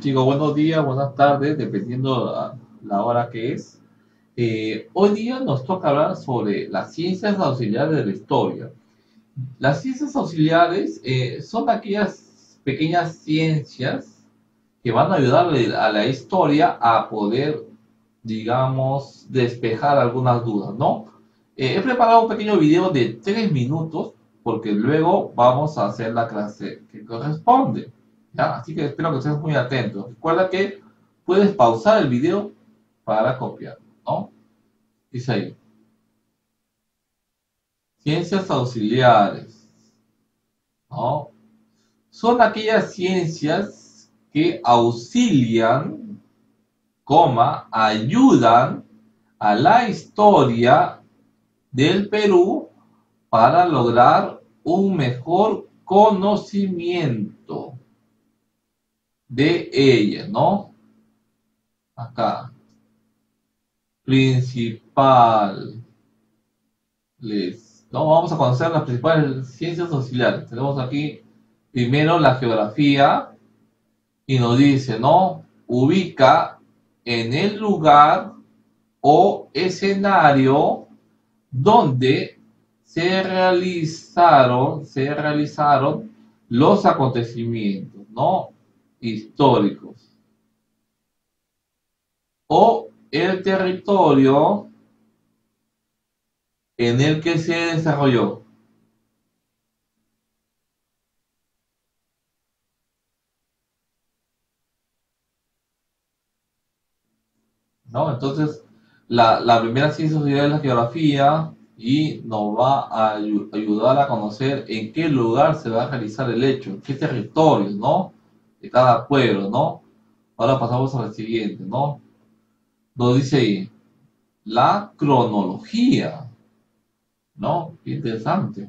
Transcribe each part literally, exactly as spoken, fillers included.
Chicos, buenos días, buenas tardes, dependiendo la, la hora que es. Eh, hoy día nos toca hablar sobre las ciencias auxiliares de la historia. Las ciencias auxiliares eh, son aquellas pequeñas ciencias que van a ayudarle a la historia a poder, digamos, despejar algunas dudas, ¿no? Eh, he preparado un pequeño video de tres minutos porque luego vamos a hacer la clase que corresponde, ¿ya? Así que espero que estés muy atento. Recuerda que puedes pausar el video para copiar, ¿no? Dice ahí, ciencias auxiliares, ¿no? Son aquellas ciencias que auxilian, coma, ayudan a la historia del Perú para lograr un mejor conocimiento de ella, ¿no? Acá, principales, ¿no? Vamos a conocer las principales ciencias auxiliares. Tenemos aquí primero la geografía y nos dice, ¿no? Ubica en el lugar o escenario donde se realizaron, se realizaron los acontecimientos, ¿no? Históricos. O el territorio en el que se desarrolló. ¿No? Entonces, la, la primera ciencia social es la geografía y nos va a ayu- ayudar a conocer en qué lugar se va a realizar el hecho, en qué territorio, ¿no? De cada pueblo, ¿no? Ahora pasamos a la siguiente, ¿no? Nos dice ahí, la cronología, ¿no? Qué interesante.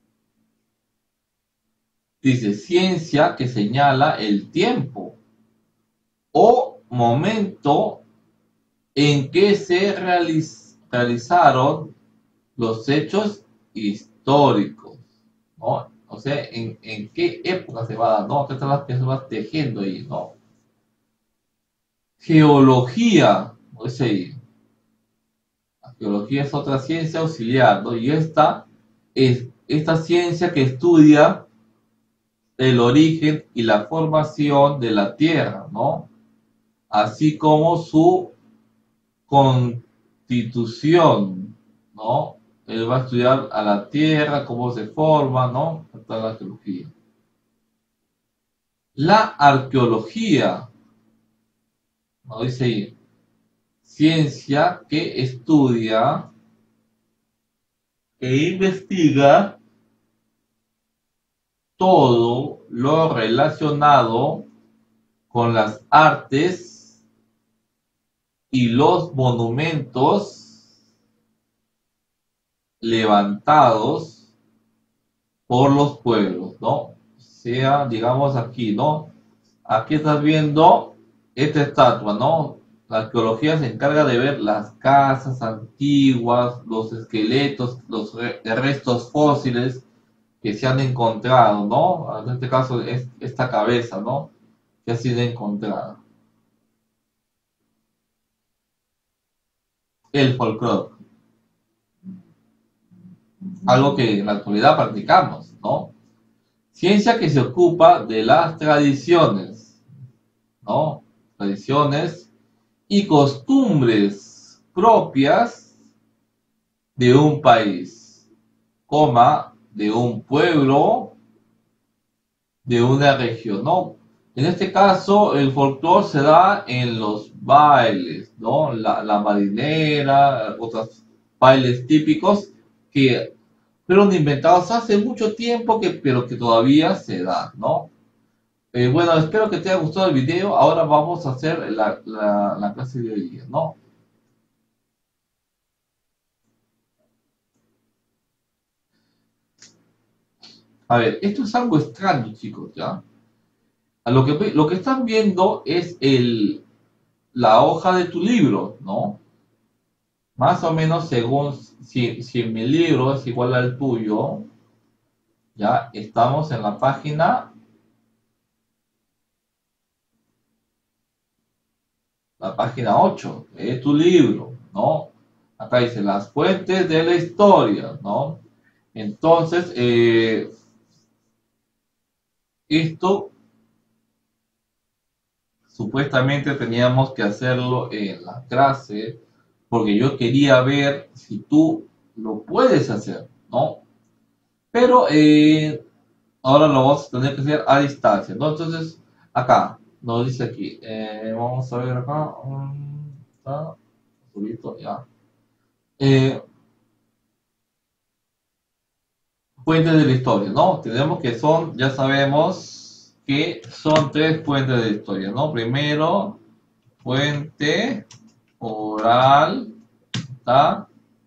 Dice, ciencia que señala el tiempo o momento en que se realiz- realizaron los hechos históricos, ¿no? O sea, en, en qué época se va a dar, ¿no? Acá están las personas tejiendo ahí, ¿no? Geología, o sea, la geología es otra ciencia auxiliar, ¿no? Y esta es esta ciencia que estudia el origen y la formación de la Tierra, ¿no? Así como su constitución, ¿no? Él va a estudiar a la Tierra, cómo se forma, ¿no? Toda la geología. La arqueología, ¿no? Dice ahí, ciencia que estudia e investiga todo lo relacionado con las artes y los monumentos levantados por los pueblos, ¿no? Sea, digamos aquí, ¿no? Aquí estás viendo esta estatua, ¿no? La arqueología se encarga de ver las casas antiguas, los esqueletos, los re- restos fósiles que se han encontrado, ¿no? En este caso es esta cabeza, ¿no? Que ha sido encontrada. El folclore, algo que en la actualidad practicamos, ¿no? Ciencia que se ocupa de las tradiciones, ¿no? Tradiciones y costumbres propias de un país, coma, de un pueblo, de una región, ¿no? En este caso, el folclore se da en los bailes, ¿no? La, la marinera, otros bailes típicos que fueron inventados hace mucho tiempo, que, pero que todavía se dan, ¿no? Eh, bueno, espero que te haya gustado el video. Ahora vamos a hacer la, la, la clase de hoy día, ¿no? A ver, esto es algo extraño, chicos, ¿ya? A lo que, ve- lo que están viendo es el, la hoja de tu libro, ¿no? Más o menos según si, si mi libro es igual al tuyo, ya estamos en la página la página ocho, es tu libro, ¿no? Acá dice las fuentes de la historia, ¿no? Entonces, eh, esto supuestamente teníamos que hacerlo en la clase porque yo quería ver si tú lo puedes hacer, ¿no? Pero eh, ahora lo vamos a tener que hacer a distancia, ¿no? Entonces, acá, nos dice aquí, eh, vamos a ver acá, um, está, azulito, ya. Eh, Fuentes de la historia, ¿no? Tenemos que son, ya sabemos que son tres fuentes de la historia, ¿no? Primero, fuente oral, ¿tá?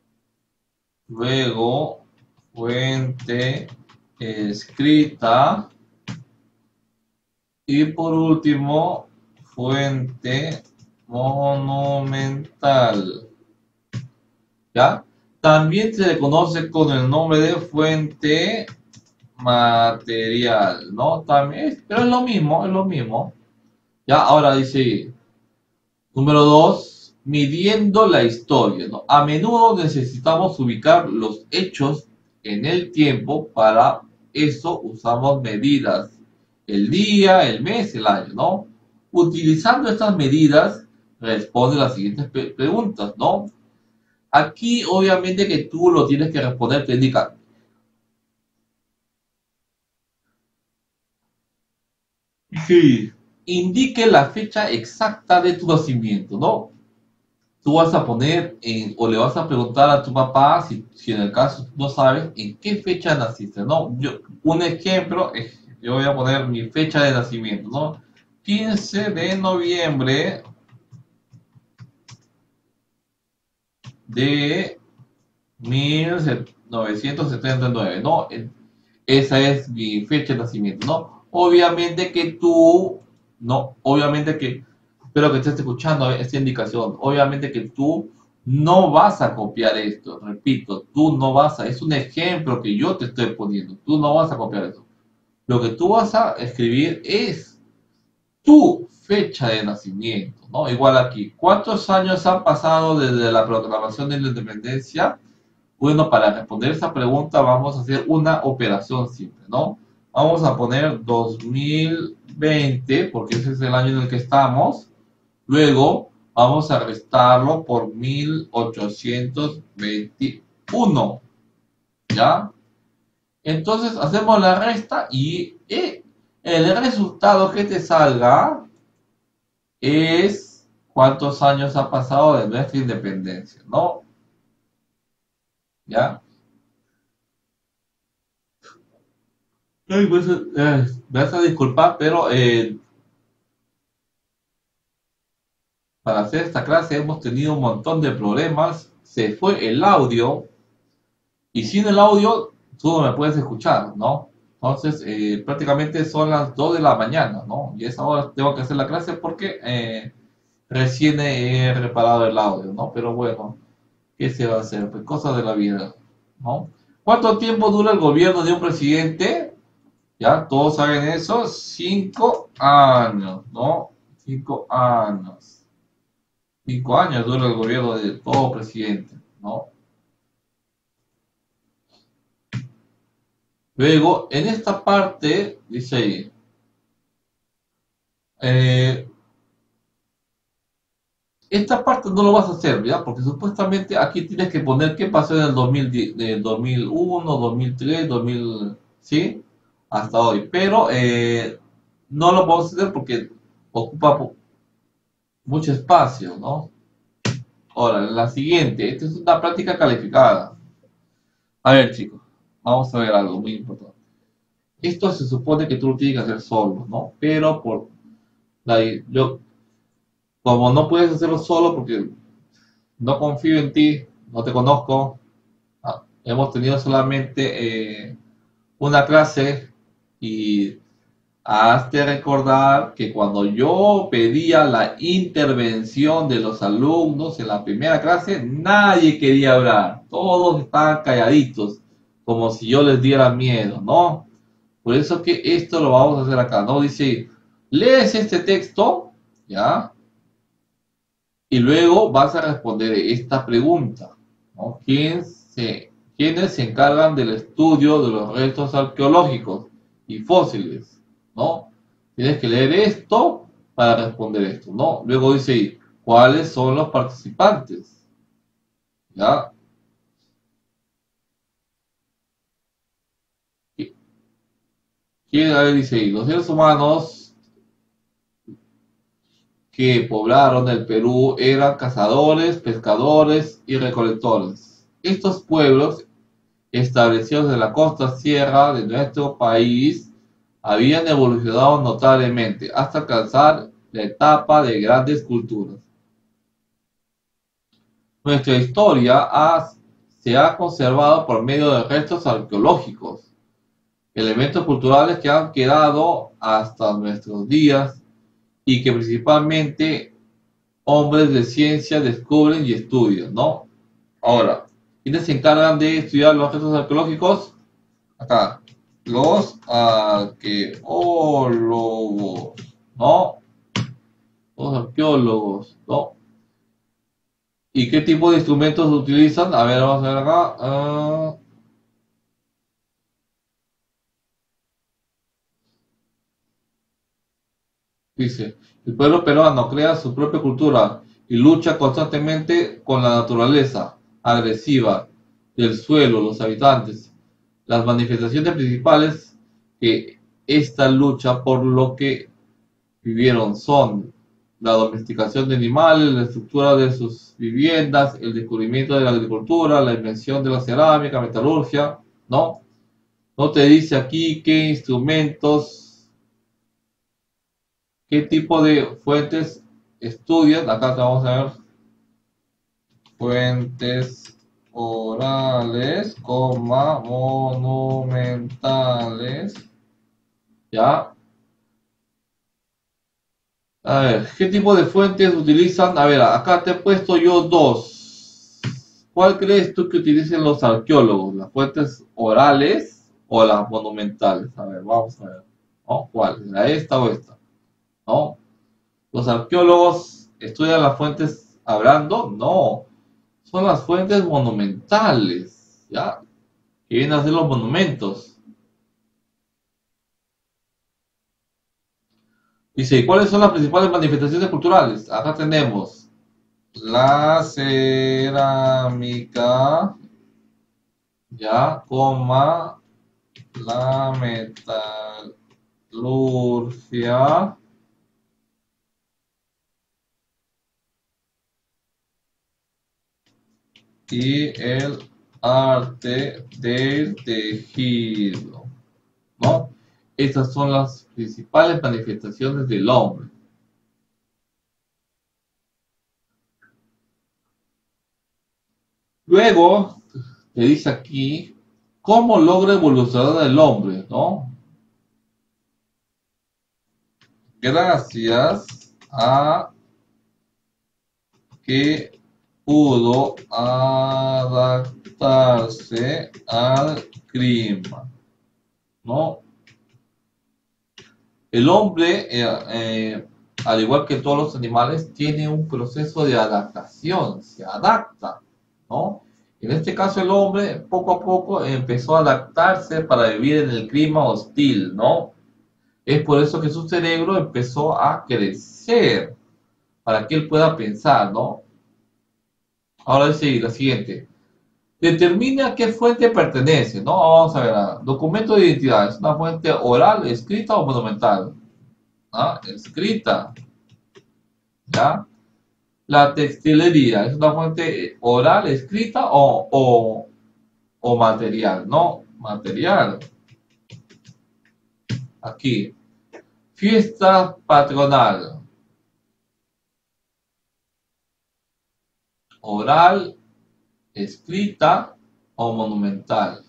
Luego, fuente escrita. Y por último, fuente monumental. ¿Ya? También se le conoce con el nombre de fuente material, ¿no? También, pero es lo mismo, es lo mismo. Ya, ahora dice, número dos, midiendo la historia, ¿no? A menudo necesitamos ubicar los hechos en el tiempo, para eso usamos medidas, el día, el mes, el año, ¿no? Utilizando estas medidas, responde las siguientes pre- preguntas, ¿no? Aquí, obviamente, que tú lo tienes que responder, te indica, sí, indique la fecha exacta de tu nacimiento, ¿no? Tú vas a poner en, o le vas a preguntar a tu papá, si, si en el caso no sabes, en qué fecha naciste, ¿no? Yo, un ejemplo, eh, yo voy a poner mi fecha de nacimiento, ¿no? quince de noviembre de mil novecientos setenta y nueve, ¿no? Esa es mi fecha de nacimiento, ¿no? Obviamente que tú, no, obviamente que, espero que estés escuchando esta indicación, obviamente que tú no vas a copiar esto, repito, tú no vas a, es un ejemplo que yo te estoy poniendo, tú no vas a copiar eso. Lo que tú vas a escribir es tu fecha de nacimiento, ¿no? Igual aquí, ¿cuántos años han pasado desde la proclamación de la independencia? Bueno, para responder esa pregunta vamos a hacer una operación simple, ¿no? Vamos a poner dos mil veinte, porque ese es el año en el que estamos. Luego vamos a restarlo por mil ochocientos veintiuno, ¿ya? Entonces hacemos la resta y eh, el resultado que te salga es cuántos años ha pasado de nuestra independencia, ¿no? ¿Ya? Ay, pues, eh, me vas a disculpar, pero eh, para hacer esta clase hemos tenido un montón de problemas. Se fue el audio y sin el audio tú no me puedes escuchar, ¿no? Entonces, eh, prácticamente son las dos de la mañana, ¿no? Y a esa hora tengo que hacer la clase porque eh, recién he reparado el audio, ¿no? Pero bueno, ¿qué se va a hacer? Pues cosas de la vida, ¿no? ¿Cuánto tiempo dura el gobierno de un presidente? Ya, todos saben eso, cinco años, ¿no? Cinco años. Cinco años dura el gobierno de todo presidente, ¿no? Luego, en esta parte, dice ahí, eh, esta parte no lo vas a hacer, ¿ya? Porque supuestamente aquí tienes que poner qué pasó en el dos mil diez, del dos mil uno, dos mil tres, dos mil, ¿sí? Hasta hoy. Pero eh, no lo podemos hacer porque ocupa po- mucho espacio, ¿no? Ahora, la siguiente, esta es una práctica calificada. A ver, chicos, vamos a ver algo muy importante. Esto se supone que tú lo tienes que hacer solo, ¿no? Pero por la, yo, como no puedes hacerlo solo porque no confío en ti, no te conozco, ah, hemos tenido solamente eh, una clase y hazte recordar que cuando yo pedía la intervención de los alumnos en la primera clase, nadie quería hablar, todos estaban calladitos, como si yo les diera miedo, ¿no? Por eso que esto lo vamos a hacer acá, ¿no? Dice, lees este texto, ¿ya? Y luego vas a responder esta pregunta, ¿no? ¿Quién se, ¿Quiénes se encargan del estudio de los restos arqueológicos y fósiles? ¿No? Tienes que leer esto para responder esto, ¿no? Luego dice ahí, ¿cuáles son los participantes? ¿Ya? ¿Quién, a ver, dice ahí, los seres humanos que poblaron el Perú eran cazadores, pescadores y recolectores. Estos pueblos, establecidos en la costa sierra de nuestro país, habían evolucionado notablemente hasta alcanzar la etapa de grandes culturas. Nuestra historia ha- se ha conservado por medio de restos arqueológicos, elementos culturales que han quedado hasta nuestros días y que principalmente hombres de ciencia descubren y estudian, ¿no? Ahora, ¿quiénes se encargan de estudiar los restos arqueológicos? Acá, los arqueólogos, ¿no? Los arqueólogos, ¿no? ¿Y qué tipo de instrumentos utilizan? A ver, vamos a ver acá. Ah, dice, el pueblo peruano crea su propia cultura y lucha constantemente con la naturaleza agresiva del suelo, los habitantes. Las manifestaciones principales que esta lucha por lo que vivieron son la domesticación de animales, la estructura de sus viviendas, el descubrimiento de la agricultura, la invención de la cerámica, metalurgia, ¿no? No te dice aquí qué instrumentos, qué tipo de fuentes estudian. Acá te vamos a ver fuentes orales, coma, monumentales, ¿ya? A ver, ¿qué tipo de fuentes utilizan? A ver, acá te he puesto yo dos. ¿Cuál crees tú que utilicen los arqueólogos? ¿Las fuentes orales o las monumentales? A ver, vamos a ver. ¿No? ¿Cuál? ¿La esta o esta? ¿No? ¿Los arqueólogos estudian las fuentes hablando? No. Son las fuentes monumentales, ¿ya? Que vienen a ser los monumentos. Dice, ¿y cuáles son las principales manifestaciones culturales? Acá tenemos la cerámica, ya, coma, la metalurgia y el arte del tejido, ¿no? Estas son las principales manifestaciones del hombre. Luego, te dice aquí, ¿cómo logra evolucionar el hombre, no? Gracias a que pudo adaptarse al clima, ¿no? El hombre, eh, eh, al igual que todos los animales, tiene un proceso de adaptación, se adapta, ¿no? En este caso el hombre poco a poco empezó a adaptarse para vivir en el clima hostil, ¿no? Es por eso que su cerebro empezó a crecer, para que él pueda pensar, ¿no? Ahora dice la siguiente. Determina a qué fuente pertenece, ¿no? Vamos a ver, ah, documento de identidad, ¿es una fuente oral, escrita o monumental? ¿Ah? Escrita, ¿ya? La textilería, ¿es una fuente oral, escrita o, o, o material? No, material. Aquí, fiesta patronal, oral, escrita o monumental,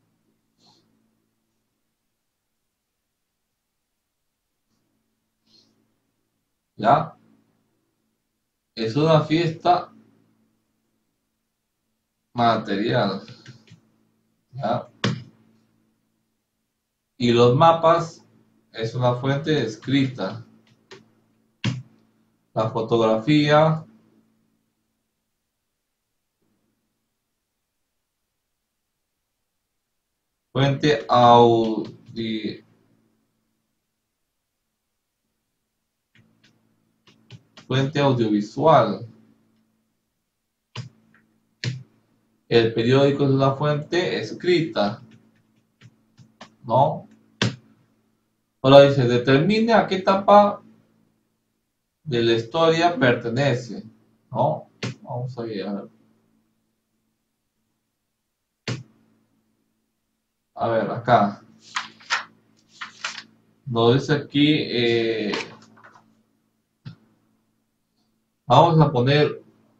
¿ya? Es una fiesta material, ¿ya? Y los mapas es una fuente escrita. La fotografía Fuente audi, fuente audiovisual. El periódico es una fuente escrita, ¿no? Ahora dice, determine a qué etapa de la historia pertenece, ¿no? Vamos a ver, a ver. A ver, acá. Nos dice aquí, eh, vamos a poner,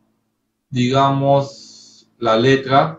digamos, la letra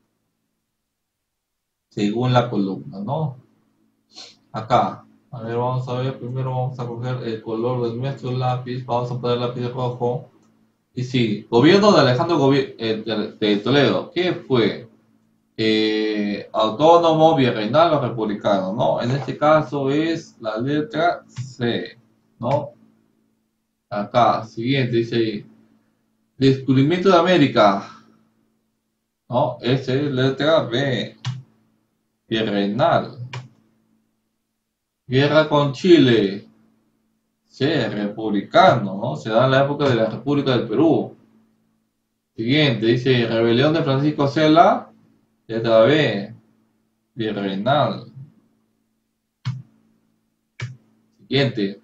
según la columna, ¿no? Acá. A ver, vamos a ver, primero vamos a coger el color de nuestro lápiz, vamos a poner lápiz rojo. Y sí, gobierno de Alejandro Gobi- eh, de, de Toledo, ¿qué fue? Eh, autónomo, virreinal o republicano, ¿no? En este caso es la letra C, ¿no? Acá, siguiente, dice ahí, descubrimiento de América, ¿no? Esa es letra B, virreinal. Guerra con Chile, C, republicano, ¿no? Se da en la época de la República del Perú. Siguiente, dice rebelión de Francisco Cela, letra B, virreinal. Siguiente,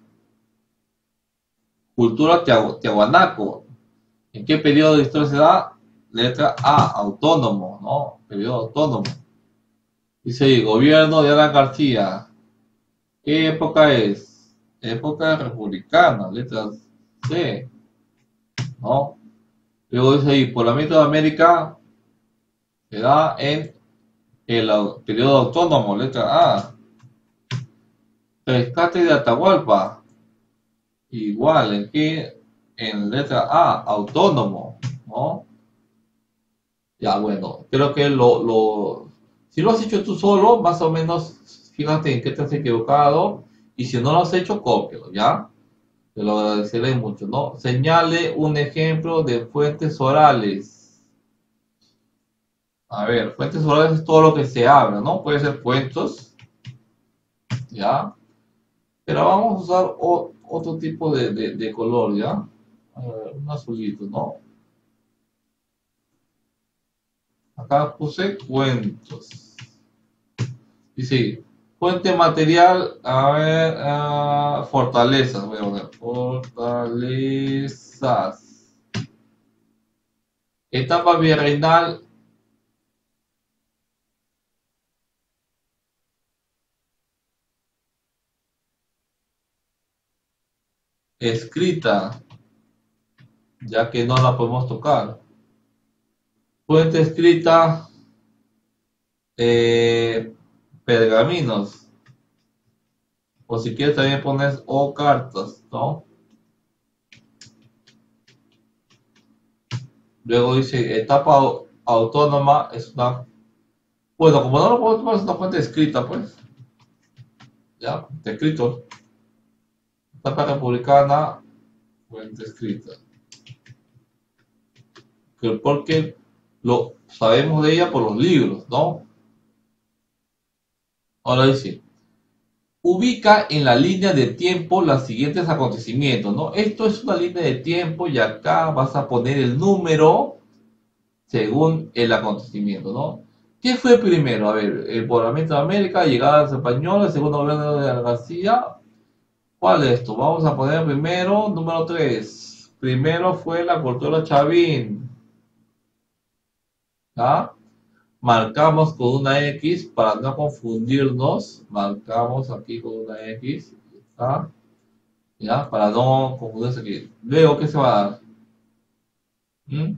cultura tiahuanaco. ¿En qué periodo de historia se da? Letra A, autónomo, ¿no? Periodo autónomo. Dice ahí, gobierno de Alan García. ¿Qué época es? Época republicana, letra C, ¿no? Luego dice ahí, poblamiento de América se da en el periodo autónomo, letra A. Rescate de Atahualpa, igual, ¿en qué? En letra A, autónomo, ¿no? Ya, bueno, creo que lo, lo, si lo has hecho tú solo, más o menos, fíjate en qué te has equivocado, y si no lo has hecho, cópialo, ¿ya? Te lo agradeceré mucho, ¿no? Señale un ejemplo de fuentes orales. A ver, fuentes orales es todo lo que se habla, ¿no? Puede ser cuentos, ¿ya? Pero vamos a usar o- otro tipo de, de- de color, ¿ya? A ver, un azulito, ¿no? Acá puse cuentos. Y sí, fuente material, a ver, ah, fortalezas, voy a poner, fortalezas. Etapa virreinal, escrita, ya que no la podemos tocar. Fuente escrita, eh, pergaminos, o si quieres también pones o cartas, ¿no? Luego dice etapa au- autónoma, es una, bueno, como no lo podemos tomar, es una fuente escrita, pues, ya, de escrito. Etapa republicana, fuente escrita. Que- porque lo sabemos de ella por los libros, ¿no? Ahora dice, ubica en la línea de tiempo los siguientes acontecimientos, ¿no? Esto es una línea de tiempo y acá vas a poner el número según el acontecimiento, ¿no? ¿Qué fue primero? A ver, el poblamiento de América, llegada a los españoles, segundo gobierno de García. ¿Cuál es esto? Vamos a poner primero, número tres. Primero fue la cultura Chavín, ¿ah? Marcamos con una X para no confundirnos. Marcamos aquí con una X. ¿Ah? ¿Ya? Para no confundirse aquí. Luego, ¿qué se va a dar? ¿Mm?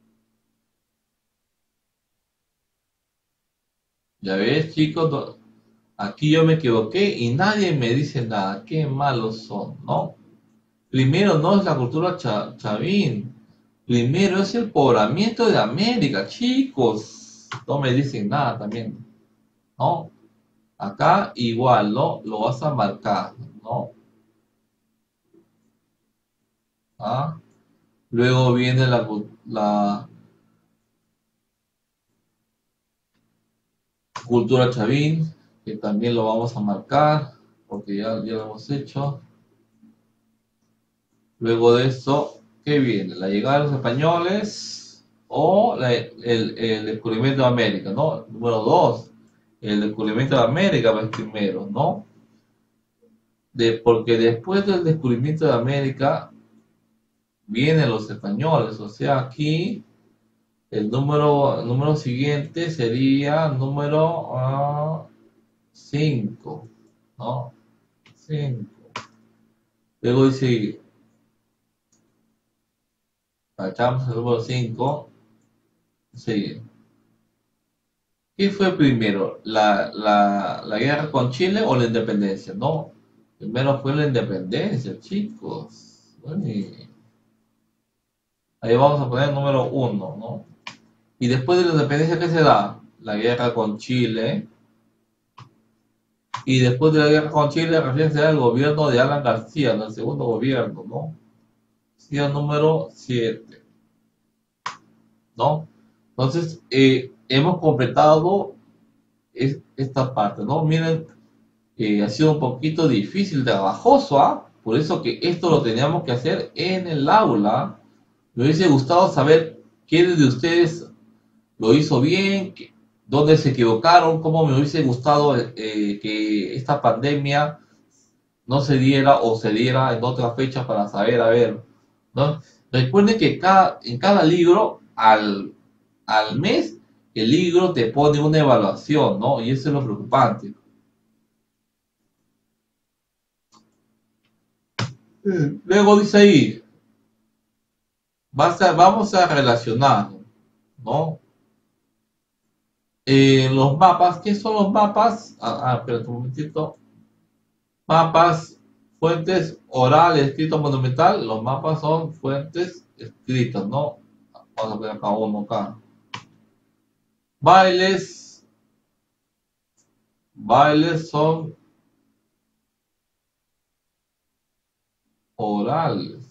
Ya ves, chicos, no- aquí yo me equivoqué y nadie me dice nada. Qué malos son, ¿no? Primero no es la cultura cha- chavín. Primero es el poblamiento de América, chicos. No me dicen nada también, ¿no? Acá igual, ¿no? Lo vas a marcar, ¿no? ¿Ah? Luego viene la, la, Cultura Chavín, que también lo vamos a marcar, porque ya, ya lo hemos hecho. Luego de eso, ¿qué viene? La llegada de los españoles o la- el, el descubrimiento de América, ¿no? Número dos, el descubrimiento de América va el primero, ¿no? De, porque después del descubrimiento de América vienen los españoles, o sea, aquí el número, el número siguiente sería número cinco, ¿no? Cinco. Luego dice, tachamos el número cinco. Sí. ¿Qué fue primero? ¿La, la, la guerra con Chile o la independencia? No. Primero fue la independencia, chicos. Uy. Ahí vamos a poner el número uno, ¿no? Y después de la independencia, ¿qué se da? La guerra con Chile. Y después de la guerra con Chile, recién se da el gobierno de Alan García, ¿no? El segundo gobierno, ¿no? Sería el número siete, ¿no? Entonces, eh, hemos completado es- esta parte, ¿no? Miren, eh, ha sido un poquito difícil, trabajoso, ¿ah? Por eso que esto lo teníamos que hacer en el aula. Me hubiese gustado saber quiénes de ustedes lo hizo bien, qué- dónde se equivocaron, cómo me hubiese gustado eh, que esta pandemia no se diera o se diera en otras fechas para saber, a ver, ¿no? Recuerden que cada, en cada libro, al, al mes, el libro te pone una evaluación, ¿no? Y eso es lo preocupante. Luego dice ahí, vas a- vamos a relacionar, ¿no? Eh, los mapas, ¿qué son los mapas? Ah, ah, espérate un momentito. Mapas, fuentes oral, escrito, monumental. Los mapas son fuentes escritas, ¿no? Vamos a ver acá uno acá. Bailes, bailes son orales,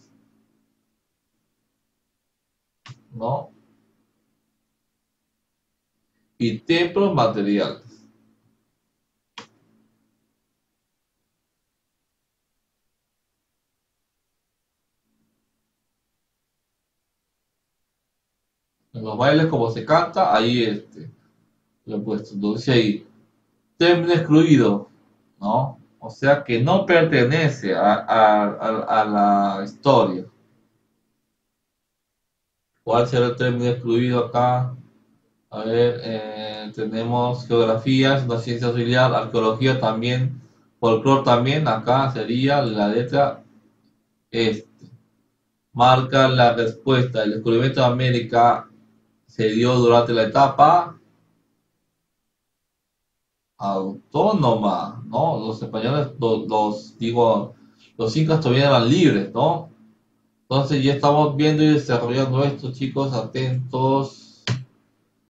¿no? Y templos materiales. En los bailes como se canta, ahí este, lo he puesto. Entonces ahí, término excluido, ¿no? O sea que no pertenece a, a, a, a la historia. ¿Cuál será el término excluido acá? A ver, eh, tenemos geografía, es una ciencia auxiliar, arqueología también, folclore también, acá sería la letra este. Marca la respuesta. El descubrimiento de América se dio durante la etapa autónoma, ¿no? Los españoles, los, los, digo, los incas todavía eran libres, ¿no? Entonces ya estamos viendo y desarrollando esto, chicos, atentos.